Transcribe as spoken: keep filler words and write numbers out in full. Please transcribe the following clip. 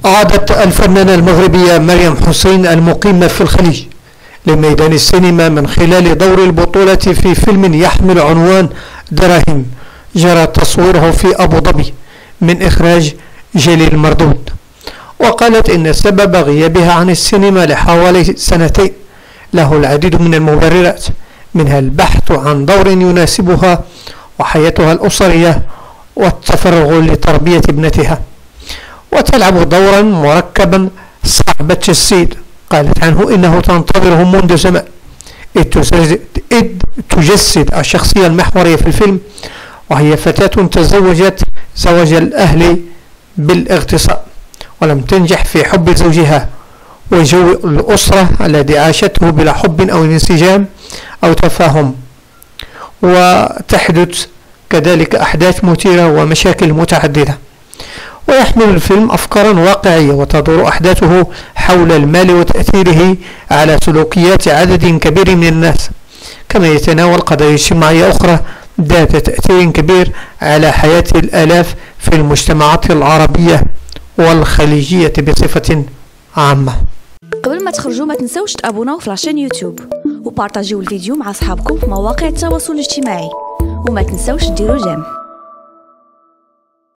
عادت الفنانة المغربية مريم حسين المقيمة في الخليج لميدان السينما من خلال دور البطولة في فيلم يحمل عنوان دراهم جرى تصويره في أبو ظبي من إخراج جليل مردود. وقالت إن سبب غيابها عن السينما لحوالي سنتين له العديد من المبررات، منها البحث عن دور يناسبها وحياتها الأسرية والتفرغ لتربية ابنتها، وتلعب دورا مركبا صعب التجسيد. قالت عنه إنه تنتظره منذ زمان، إذ تجسد الشخصية المحورية في الفيلم وهي فتاة تزوجت زواج الأهل بالاغتصاب ولم تنجح في حب زوجها وجو الأسرة الذي عاشته بلا حب أو انسجام أو تفاهم، وتحدث كذلك أحداث مثيرة ومشاكل متعددة. ويحمل الفيلم أفكارا واقعية وتدور أحداثه حول المال وتأثيره على سلوكيات عدد كبير من الناس، كما يتناول قضايا اجتماعية أخرى ذات تأثير كبير على حياة الآلاف في المجتمعات العربية والخليجية بصفة عامة. قبل ما تخرجوا ما تنسوش تابوناو في لاشين يوتيوب وبارطاجيو الفيديو مع أصحابكم في مواقع التواصل الاجتماعي، وما تنسوش ديروا جيم.